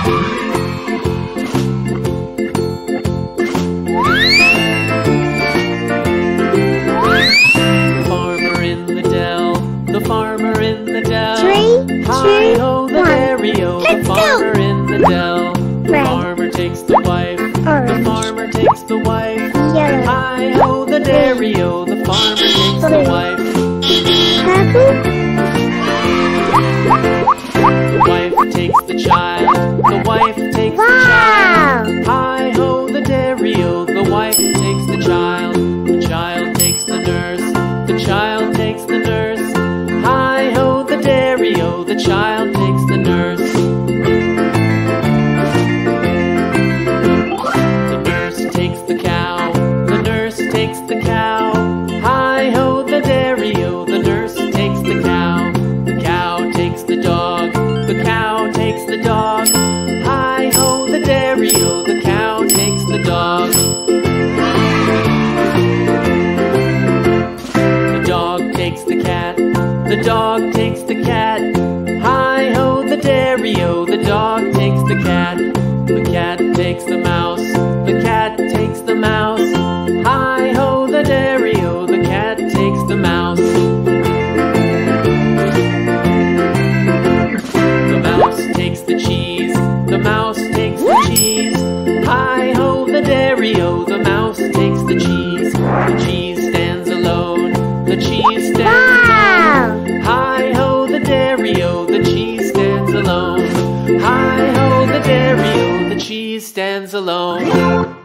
Farmer in the dell, the farmer in the dell. 3, 2, 1. Hi-ho, the dairy-o, the farmer in the dell. The Red. farmer takes the wife, Orange. the farmer takes the wife. Yellow. Hi-ho, the dairy-o, the farmer takes the Blue. wife. Purple. The wife takes the child, the wife takes the Wow. child. Hi-ho, the dairy-o, the wife takes the child. The child takes the nurse, the child takes the nurse. Hi-ho, the dairy-o, the child takes the nurse. The nurse takes the cow, the nurse takes the cow. Hi-ho, the dairy-o, the nurse takes the cow. The cow takes the dog, the cow takes the dog. Hi-ho, the dairy-o, the cow takes the dog. The dog takes the cat, the dog takes the cat. Hi-ho, the dairy-o, the dog takes the cat. The cat takes the mouse, the cat takes the mouse. Hi-ho, the dairy-o, the cat takes the mouse. The mouse takes the cheese, the mouse takes the cheese. Hi-ho, the dairy-o, the mouse takes the cheese. The cheese stands alone, the cheese stands alone. Hi-ho, the dairy-o, the cheese stands alone. Hi-ho, the dairy-o, the cheese stands alone.